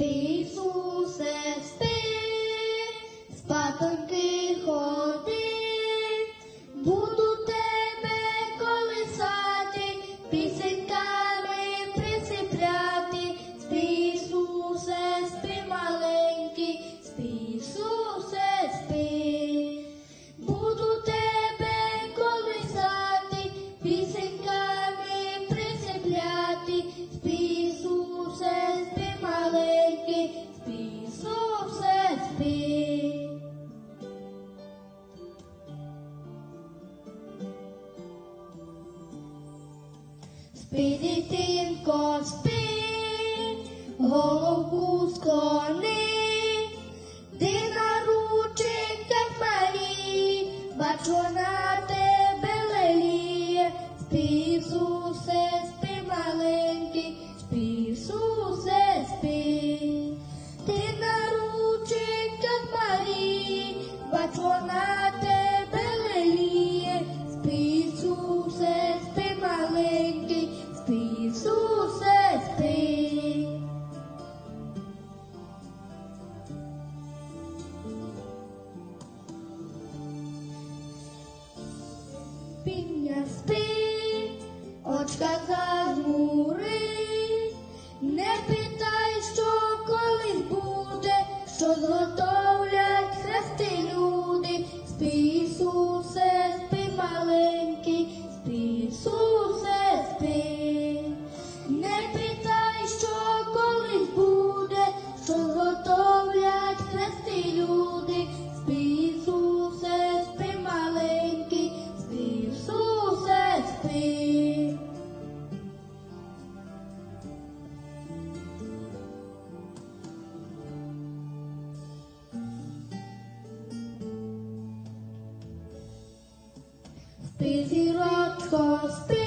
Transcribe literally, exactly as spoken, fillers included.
Ісусе, спи, спатоньки ходи, буду тебе колисати, пісеньками присипляти. Спи, Ісусе, спи, маленький, спи, Ісусе, спи, буду тебе колисати, пісеньками присипляти. Спи, Ісусе, спи, маленький, спи, Ісусе, спи. Спи, дитинко, спи, головку склони, ти на рученьках Марії, бачу на тебе леліє. Спи, Ісусе, спи, маленький, спи, Ісусе, спи, ти на рученьках Марії, бачу на тебе леліє. Спи, Ісусе, спи, маленький, спи, Ісусе, спи. Піння, спи, очка зажмури, не питай, що колись буде, що зготовлять хрести люди. Спи, Ісусе, спи, маленький, спи, Ісусе, спи, не питай, що колись буде, що зготовлять хрести люди. Спи, Ісусе, спи, маленький, спи, Ісусе, спи. Спи, зірочко, спи,